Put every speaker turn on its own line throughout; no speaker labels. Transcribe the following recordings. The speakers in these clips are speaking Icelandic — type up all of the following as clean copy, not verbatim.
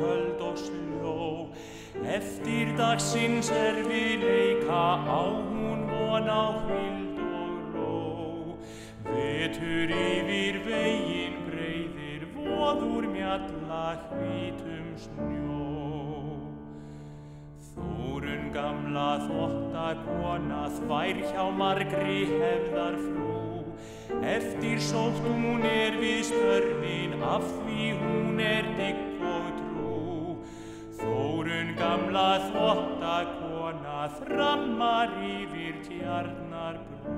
köld og sljó. Eftir dagsins erfiðleika á hún von á hvíld og ró. Vetur yfir veginn breiðir, voður mjalla hvítum snjó. Þórunn gamla þvottakona þvær hjá margri hefðarfrú. Eftir sótt hún við störfin, af því hún dygg og trú. Þórunn gamla þvottakona þrammar yfir Tjarnarbrú.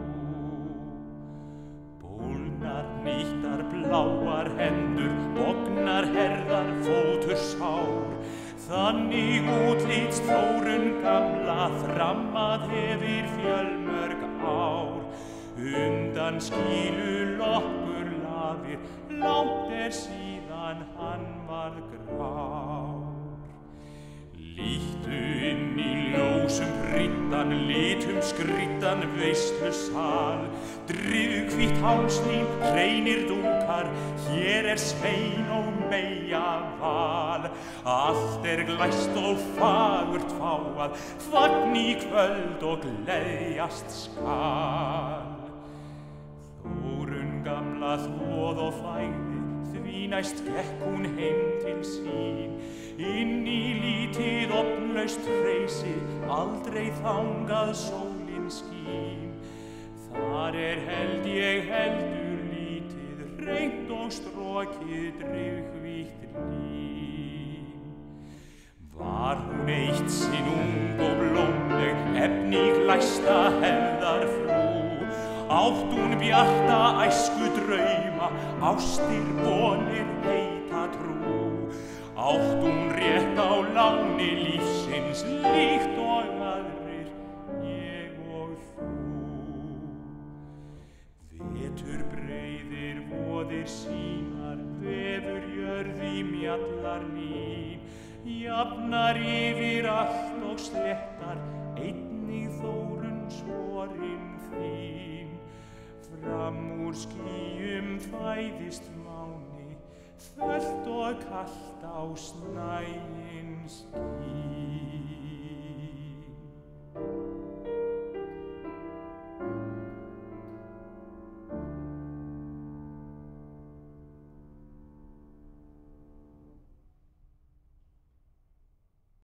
Bólnar nýttar bláar hendur, bognar herðar, fótur sár. Þannig útlits Þórunn gamla þrammað hefir fjölmörg ár. Undan skílu lokkur lafir, langt síðan hann varð grár. Líttu inn í ljósum pryddan, litum skryddan veislusal. Drifhvítt hálslín, hreinir dúkar, hér Svein og Meyja val. Allt glæst og fagurt fáað, fagn í kvöld og gleðjast skal. Þórunn gamla þvoð og fægði, því næst gekk hún heim til sín. Inn í lítið opnlaust hreysi, aldrei þangað sólin skín. Þar held ég heldur lítið, hreint og strokið drifhvítt lín. Var hún eitt sinn ung og blómleg, efni glæsta hefðarfrú. Átt hún bjarta æsku drauma, ástir vonir heita trú. Átt hún rétt á láni lífsins, líkt og aðrir, ég og þú. Vetur breiðir, voðir sínar, vefur jörð í mjallar lín. Jafnar yfir allt og sléttar, einnig Þórunn sporin þín. Fram úr skýjum fæðist máni, þvölt og kalt á snæinn skín.